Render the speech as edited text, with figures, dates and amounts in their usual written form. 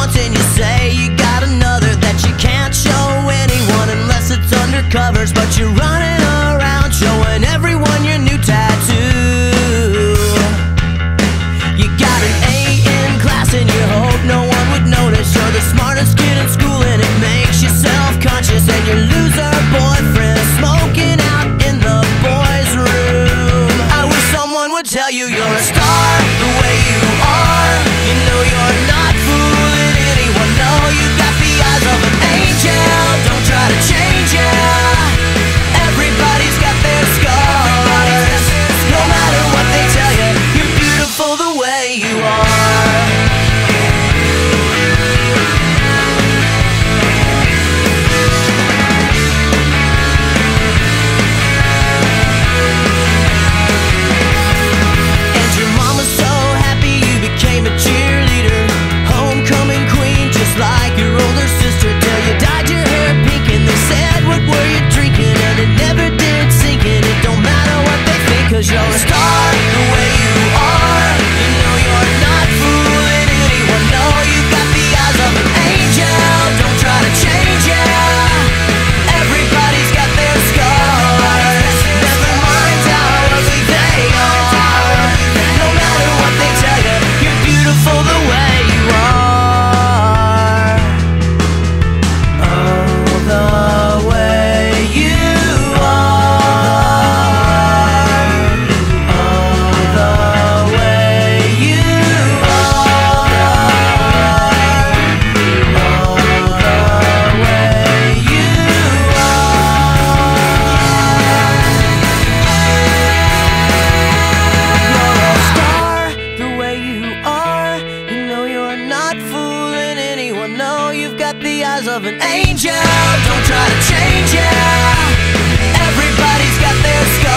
once and you say you got another that you can't show anyone unless it's under covers. But you're running around showing everyone your new tattoo. You got an A in class and you hope no one would notice. You're the smartest kid in school and it makes you self-conscious. And your loser boyfriend smoking out in the boys' room. I wish someone would tell you you're a star the way you are. You know you're not fooling anyone. No, you got the eyes of an angel. Don't try to change ya. Everybody's got their scars. No matter what they tell you, you're beautiful the way you are. And your mama's so happy you became a cheerleader, homecoming queen, just like your older sister. Till you dyed your hair pink and they said, what were you drinking? And it never did sink in. It don't matter what they think, 'cause you're a star the way you are. You know you're not fooling anyone. No, you got the eyes of an angel. Don't try to change ya. Everybody's got their scars. Never mind how ugly they are. No matter what they tell you, you're beautiful the way you are. Oh, the way you are. Oh, the way you are. Oh, the way you You're a star the way you are. You know you're not fooling anyone. No, you've got the eyes of an angel. Don't try to change ya. Everybody's got their scars.